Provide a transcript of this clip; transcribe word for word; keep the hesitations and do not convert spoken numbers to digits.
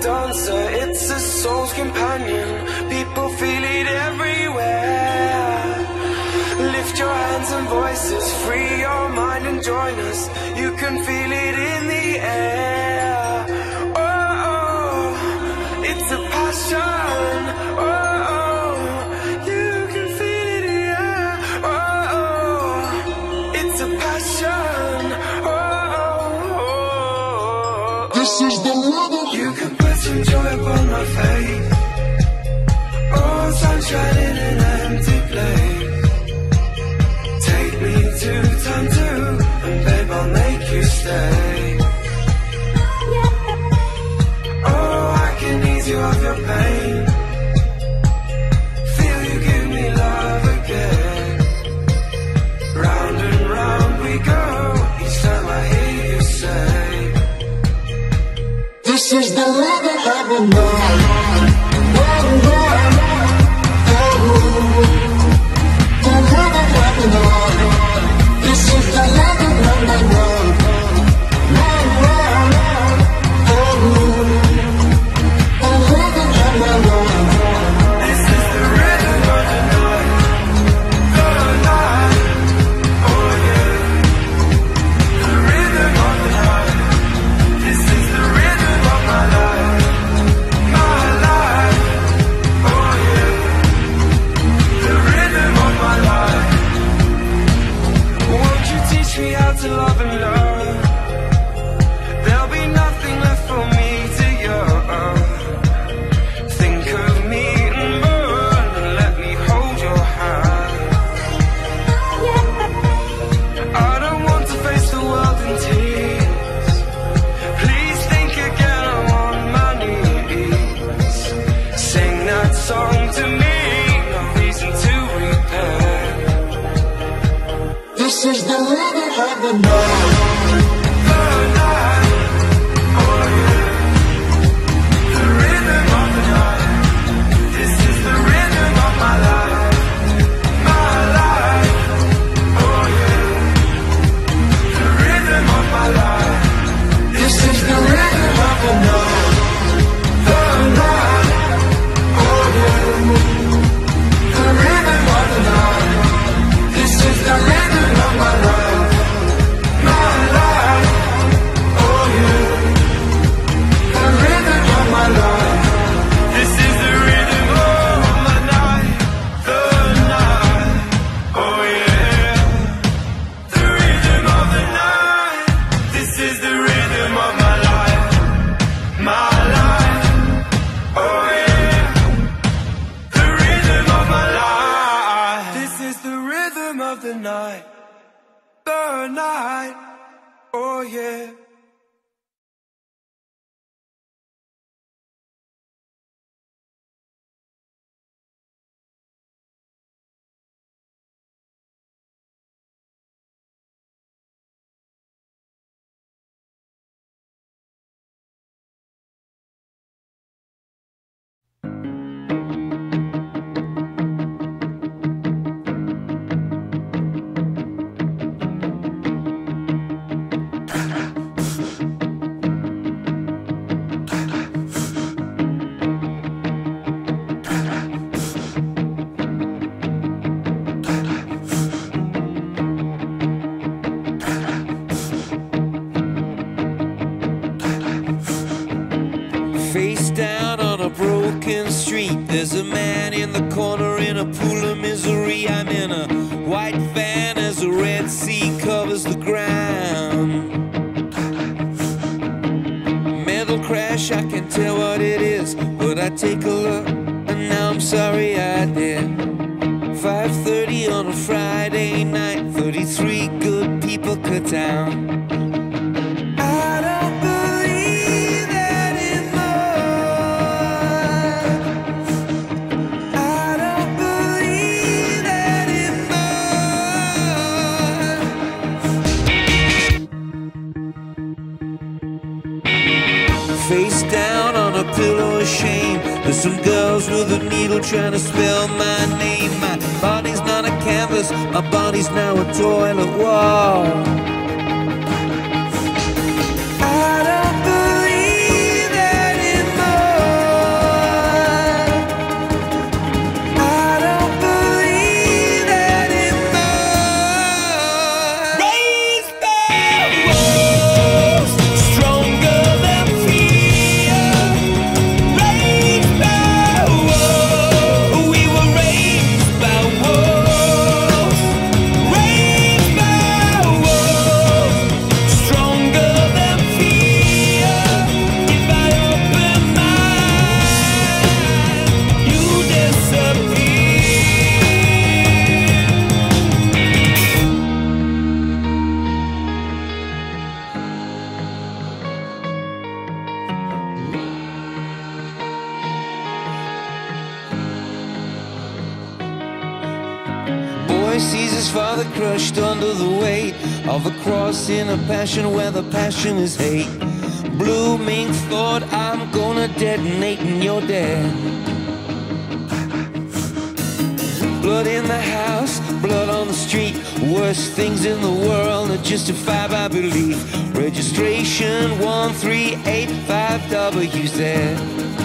dancer, it's a soul's companion. People feel it everywhere. Lift your hands and voices, free your mind and join us. You can feel it in the air. Oh, oh, it's a passion. Oh, oh, you can feel it in the air. Oh, oh, it's a passion. Oh, oh, oh, this is the rhythm. You can put some joy upon my face. Oh, sunshine in an empty place. Take me to time two, and babe, I'll make you stay. Oh, I can ease you of your pain. Feel you give me love again. Round and round we go, each time I hear you say, this is the rhythm of the night. This is the rhythm of the night. To love and love, there'll be nothing left for me to you. Think of me and burn, and let me hold your hand. I don't want to face the world in tears. Please think again, I'm on my knees. Sing that song to me, no reason to repent. This is the rhythm of the night. Face down on a broken street, there's a man in the corner in a pool of misery. I'm in a white van as a red sea covers the ground. Metal crash, I can tell what it is, but I take a look and now I'm sorry I did. five thirty on a Friday night, thirty-three good people cut down. Face down on a pillow of shame, there's some girls with a needle trying to spell my name. My body's not a canvas, my body's now a toilet wall. I don't believe anymore. his father crushed under the weight of the cross in a passion where the passion is hate. Blooming thought, I'm gonna detonate and you're dead. Blood in the house, blood on the street. Worst things in the world are justified by belief. Registration one three eight five W Z.